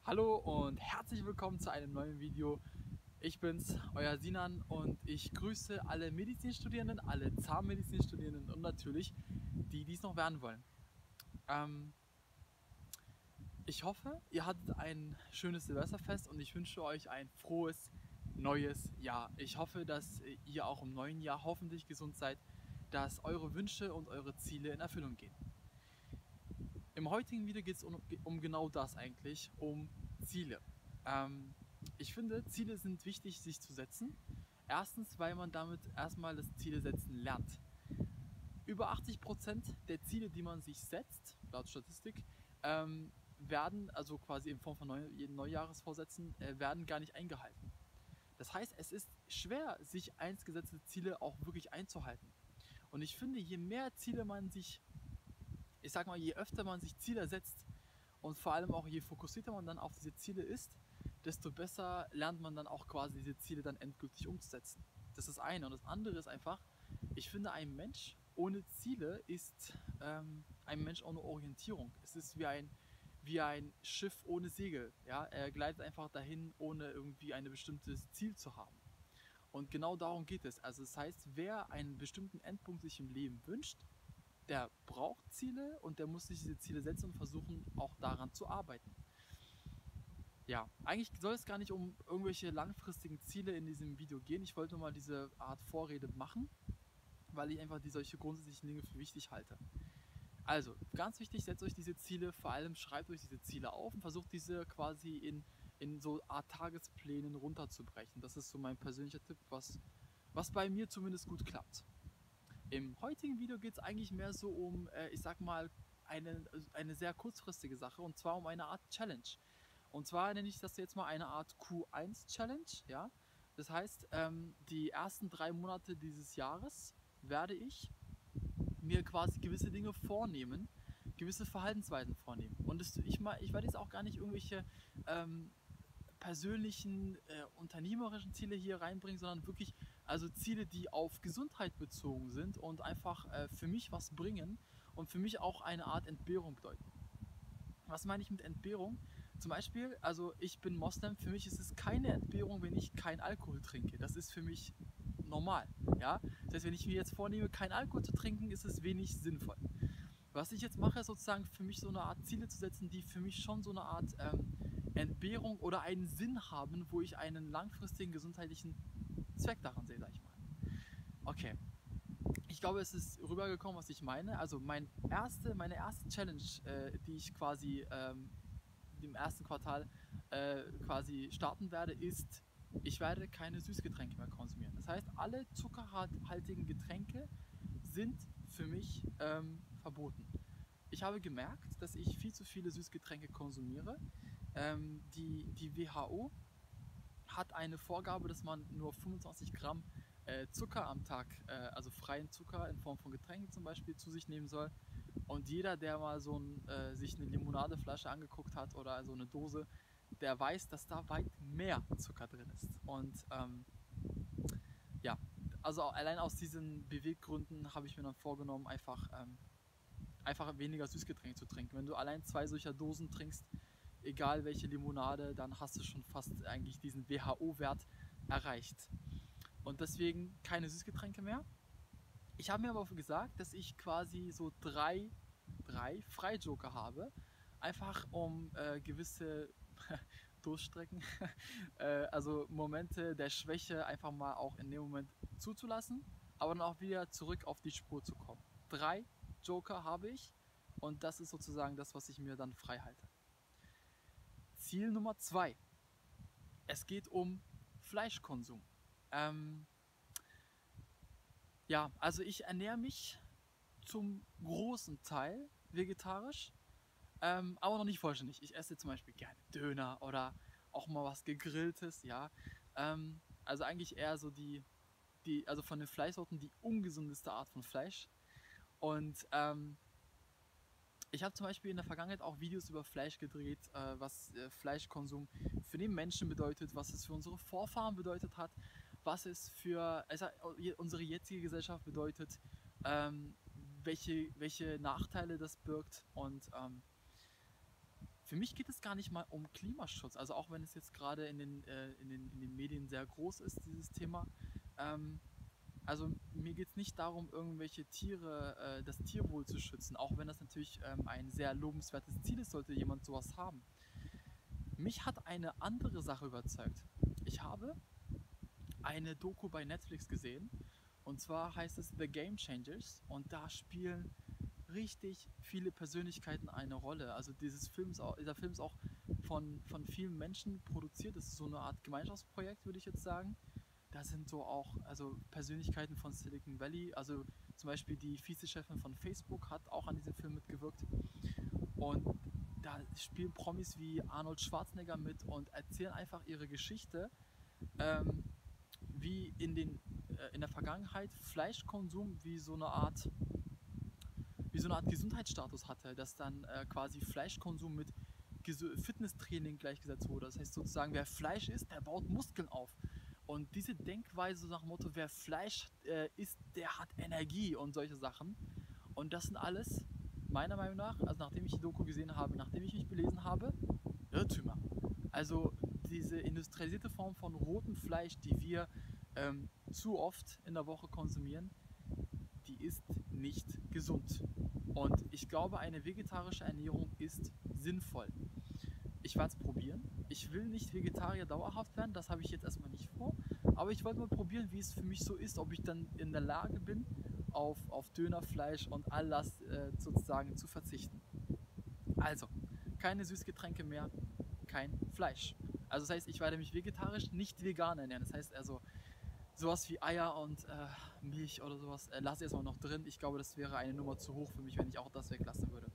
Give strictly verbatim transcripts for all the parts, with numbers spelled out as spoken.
Hallo und herzlich willkommen zu einem neuen Video. Ich bin's, euer Sinan, und ich grüße alle Medizinstudierenden, alle Zahnmedizinstudierenden und natürlich die, die es noch werden wollen. Ähm, ich hoffe, ihr hattet ein schönes Silvesterfest und ich wünsche euch ein frohes neues Jahr. Ich hoffe, dass ihr auch im neuen Jahr hoffentlich gesund seid, dass eure Wünsche und eure Ziele in Erfüllung gehen. Im heutigen Video geht es um, um genau das eigentlich, um Ziele. Ähm, ich finde, Ziele sind wichtig, sich zu setzen. Erstens, weil man damit erstmal das Ziele setzen lernt. Über achtzig Prozent der Ziele, die man sich setzt, laut Statistik, ähm, werden, also quasi in Form von Neu Neujahresvorsätzen, äh, werden gar nicht eingehalten. Das heißt, es ist schwer, sich einst gesetzte Ziele auch wirklich einzuhalten. Und ich finde, je mehr Ziele man sich ich sag mal, je öfter man sich Ziele setzt und vor allem auch je fokussierter man dann auf diese Ziele ist, desto besser lernt man dann auch quasi diese Ziele dann endgültig umzusetzen. Das ist das eine. Und das andere ist einfach, ich finde, ein Mensch ohne Ziele ist ähm, ein Mensch ohne Orientierung. Es ist wie ein, wie ein Schiff ohne Segel. Ja? Er gleitet einfach dahin, ohne irgendwie ein bestimmtes Ziel zu haben. Und genau darum geht es. Also das heißt, wer einen bestimmten Endpunkt sich im Leben wünscht, der braucht Ziele und der muss sich diese Ziele setzen und versuchen, auch daran zu arbeiten. Ja, eigentlich soll es gar nicht um irgendwelche langfristigen Ziele in diesem Video gehen. Ich wollte nur mal diese Art Vorrede machen, weil ich einfach die solche grundsätzlichen Dinge für wichtig halte. Also, ganz wichtig, setzt euch diese Ziele, vor allem schreibt euch diese Ziele auf und versucht diese quasi in, in so Art Tagesplänen runterzubrechen. Das ist so mein persönlicher Tipp, was, was bei mir zumindest gut klappt. Im heutigen Video geht es eigentlich mehr so um, äh, ich sag mal, eine, eine sehr kurzfristige Sache, und zwar um eine Art Challenge. Und zwar nenne ich das jetzt mal eine Art Q eins Challenge, ja. Das heißt, ähm, die ersten drei Monate dieses Jahres werde ich mir quasi gewisse Dinge vornehmen, gewisse Verhaltensweisen vornehmen. Und das, ich, mal, ich werde jetzt auch gar nicht irgendwelche ähm, persönlichen, äh, unternehmerischen Ziele hier reinbringen, sondern wirklich also Ziele, die auf Gesundheit bezogen sind und einfach äh, für mich was bringen und für mich auch eine Art Entbehrung bedeuten. Was meine ich mit Entbehrung? Zum Beispiel, also ich bin Moslem, für mich ist es keine Entbehrung, wenn ich keinen Alkohol trinke. Das ist für mich normal. Ja? Das heißt, wenn ich mir jetzt vornehme, keinen Alkohol zu trinken, ist es wenig sinnvoll. Was ich jetzt mache, ist sozusagen für mich so eine Art Ziele zu setzen, die für mich schon so eine Art ähm, Entbehrung oder einen Sinn haben, wo ich einen langfristigen gesundheitlichen Zweck daran sehe, sag ich mal. Okay, ich glaube, es ist rübergekommen, was ich meine. Also mein erste, meine erste Challenge, äh, die ich quasi ähm, im ersten Quartal äh, quasi starten werde, ist, ich werde keine Süßgetränke mehr konsumieren. Das heißt, alle zuckerhaltigen Getränke sind für mich ähm, verboten. Ich habe gemerkt, dass ich viel zu viele Süßgetränke konsumiere. Ähm, die, die W H O hat eine Vorgabe, dass man nur fünfundzwanzig Gramm äh, Zucker am Tag, äh, also freien Zucker in Form von Getränken zum Beispiel, zu sich nehmen soll. Und jeder, der mal so ein, äh, sich eine Limonadeflasche angeguckt hat oder so eine Dose, der weiß, dass da weit mehr Zucker drin ist. Und ähm, ja, also allein aus diesen Beweggründen habe ich mir dann vorgenommen, einfach, ähm, einfach weniger Süßgetränke zu trinken. Wenn du allein zwei solcher Dosen trinkst, egal welche Limonade, dann hast du schon fast eigentlich diesen W H O-Wert erreicht. Und deswegen keine Süßgetränke mehr. Ich habe mir aber gesagt, dass ich quasi so drei, drei Freijoker habe, einfach um äh, gewisse Durchstrecken, äh, also Momente der Schwäche einfach mal auch in dem Moment zuzulassen, aber dann auch wieder zurück auf die Spur zu kommen. Drei Joker habe ich und das ist sozusagen das, was ich mir dann frei halte. Ziel Nummer zwei. Es geht um Fleischkonsum. Ähm, ja, also ich ernähre mich zum großen Teil vegetarisch, ähm, aber noch nicht vollständig. Ich esse zum Beispiel gerne Döner oder auch mal was Gegrilltes, ja. Ähm, also eigentlich eher so die, die, also von den Fleischsorten die ungesundeste Art von Fleisch. Und ähm, ich habe zum Beispiel in der Vergangenheit auch Videos über Fleisch gedreht, äh, was äh, Fleischkonsum für den Menschen bedeutet, was es für unsere Vorfahren bedeutet hat, was es für also, unsere jetzige Gesellschaft bedeutet, ähm, welche, welche Nachteile das birgt. Und ähm, für mich geht es gar nicht mal um Klimaschutz, also auch wenn es jetzt gerade in den, äh, in den, in den Medien sehr groß ist, dieses Thema. Ähm, also mir geht es nicht darum, irgendwelche Tiere, äh, das Tierwohl zu schützen, auch wenn das natürlich ähm, ein sehr lobenswertes Ziel ist, sollte jemand sowas haben. Mich hat eine andere Sache überzeugt. Ich habe eine Doku bei Netflix gesehen, und zwar heißt es The Game Changers, und da spielen richtig viele Persönlichkeiten eine Rolle. Also dieses Film ist auch, dieser Film ist auch von, von vielen Menschen produziert. Das ist so eine Art Gemeinschaftsprojekt, würde ich jetzt sagen. Da sind so auch also Persönlichkeiten von Silicon Valley, also zum Beispiel die Vizechefin von Facebook hat auch an diesem Film mitgewirkt. Und da spielen Promis wie Arnold Schwarzenegger mit und erzählen einfach ihre Geschichte, ähm, wie in, den, äh, in der Vergangenheit Fleischkonsum wie so eine Art wie so eine Art Gesundheitsstatus hatte, dass dann äh, quasi Fleischkonsum mit Fitnesstraining gleichgesetzt wurde. Das heißt sozusagen, wer Fleisch isst, der baut Muskeln auf. Und diese Denkweise nach dem Motto, wer Fleisch äh, isst, der hat Energie und solche Sachen. Und das sind alles, meiner Meinung nach, also nachdem ich die Doku gesehen habe, nachdem ich mich belesen habe, Irrtümer. Also diese industrialisierte Form von rotem Fleisch, die wir ähm, zu oft in der Woche konsumieren, die ist nicht gesund. Und ich glaube, eine vegetarische Ernährung ist sinnvoll. Ich werde es probieren. Ich will nicht Vegetarier dauerhaft werden, das habe ich jetzt erstmal nicht vor. Aber ich wollte mal probieren, wie es für mich so ist, ob ich dann in der Lage bin, auf, auf Dönerfleisch und all das äh, sozusagen zu verzichten. Also, keine Süßgetränke mehr, kein Fleisch. Also das heißt, ich werde mich vegetarisch, nicht vegan ernähren. Das heißt also, sowas wie Eier und äh, Milch oder sowas äh, lasse ich erstmal noch drin. Ich glaube, das wäre eine Nummer zu hoch für mich, wenn ich auch das weglassen würde.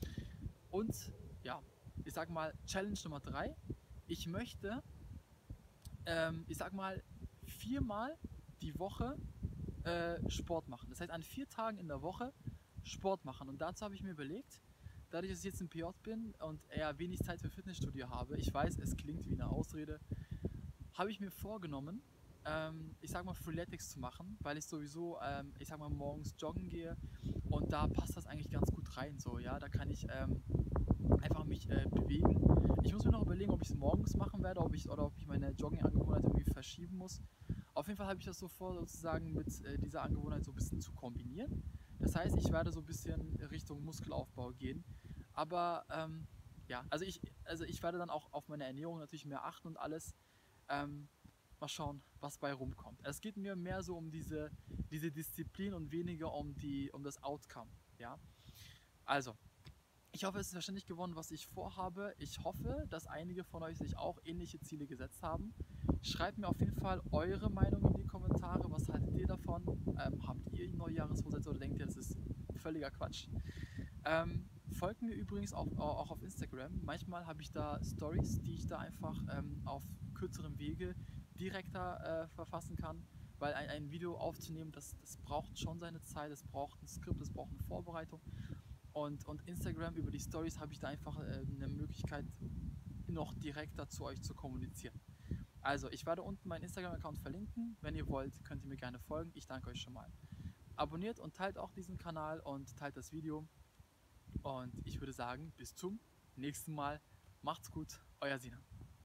Und ja, ich sag mal, Challenge Nummer drei. Ich möchte, ähm, ich sag mal, viermal die Woche äh, Sport machen. Das heißt, an vier Tagen in der Woche Sport machen. Und dazu habe ich mir überlegt, dadurch, dass ich jetzt im P J bin und eher wenig Zeit für Fitnessstudio habe, ich weiß, es klingt wie eine Ausrede, habe ich mir vorgenommen, ähm, ich sag mal Freeletics zu machen, weil ich sowieso, ähm, ich sag mal morgens joggen gehe und da passt das eigentlich ganz gut rein, so, ja, da kann ich ähm, einfach mich äh, bewegen. Ich muss mir noch überlegen, ob ich es morgens machen werde, ob ich, oder ob ich meine Jogging-Angewohnheit irgendwie verschieben muss. Auf jeden Fall habe ich das so vor, sozusagen mit äh, dieser Angewohnheit so ein bisschen zu kombinieren. Das heißt, ich werde so ein bisschen Richtung Muskelaufbau gehen, aber ähm, ja, also ich, also ich werde dann auch auf meine Ernährung natürlich mehr achten und alles. Ähm, mal schauen, was bei rumkommt. Es geht mir mehr so um diese, diese Disziplin und weniger um, die, um das Outcome. Ja? Also, ich hoffe, es ist verständlich geworden, was ich vorhabe. Ich hoffe, dass einige von euch sich auch ähnliche Ziele gesetzt haben. Schreibt mir auf jeden Fall eure Meinung in die Kommentare. Was haltet ihr davon? Ähm, habt ihr Neujahresvorsätze oder denkt ihr, das ist völliger Quatsch? Ähm, folgt mir übrigens auch, auch auf Instagram. Manchmal habe ich da Stories, die ich da einfach ähm, auf kürzerem Wege direkter äh, verfassen kann, weil ein, ein Video aufzunehmen, das, das braucht schon seine Zeit, es braucht ein Skript, es braucht eine Vorbereitung. Und, und Instagram über die Stories habe ich da einfach äh, eine Möglichkeit, noch direkter zu euch zu kommunizieren. Also, ich werde unten meinen Instagram-Account verlinken. Wenn ihr wollt, könnt ihr mir gerne folgen. Ich danke euch schon mal. Abonniert und teilt auch diesen Kanal und teilt das Video. Und ich würde sagen, bis zum nächsten Mal. Macht's gut, euer Sina.